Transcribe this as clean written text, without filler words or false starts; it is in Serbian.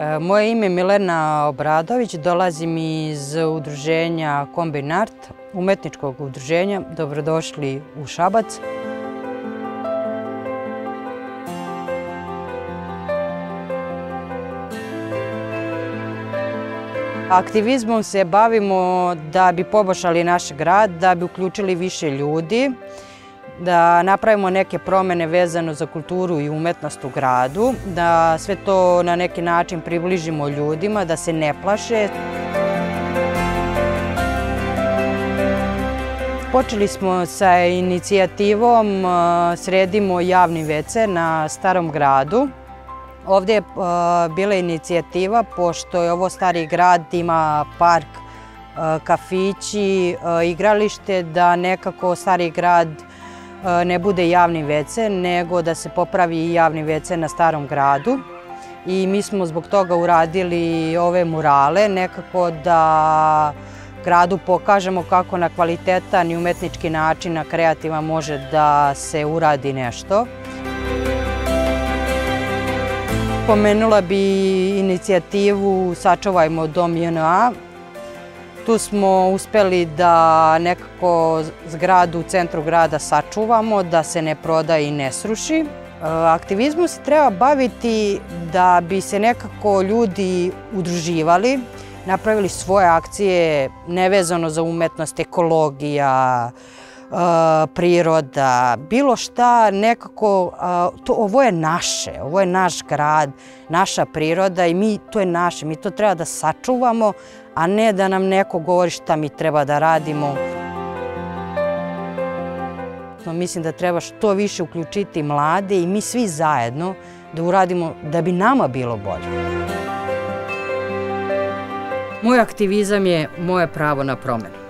Moje ime je Milena Obradović, dolazim iz udruženja Kombinart, umetničkog udruženja. Dobrodošli u Šabac. Aktivizmom se bavimo da bi poboljšali naš grad, da bi uključili više ljudi, da napravimo neke promene vezano za kulturu i umetnost u gradu, da sve to na neki način približimo ljudima, da se ne plaše. Počeli smo sa inicijativom Sredimo javni WC na Starom gradu. Ovdje je bila inicijativa, pošto je ovo stari grad, ima park, kafići, igralište, da nekako stari grad ne bude javni WC, nego da se popravi i javni WC na Starom gradu. I mi smo zbog toga uradili ove murale, nekako da gradu pokažemo kako na kvalitetan i umetnički način, na kreativan može da se uradi nešto. Pomenula bi inicijativu Sačuvajmo dom JNA. Tu smo uspeli da nekako zgradu u centru grada sačuvamo, da se ne prodaje i ne sruši. Aktivizmom se treba baviti da bi se nekako ljudi udruživali, napravili svoje akcije nevezano za umetnost, ekologija, priroda, bilo šta, nekako, ovo je naše, ovo je naš grad, naša priroda i to je naše, mi to treba da sačuvamo, a ne da nam neko govori šta mi treba da radimo. Mislim da treba što više uključiti mlade i mi svi zajedno da uradimo da bi nama bilo bolje. Moj aktivizam je moje pravo na promenu.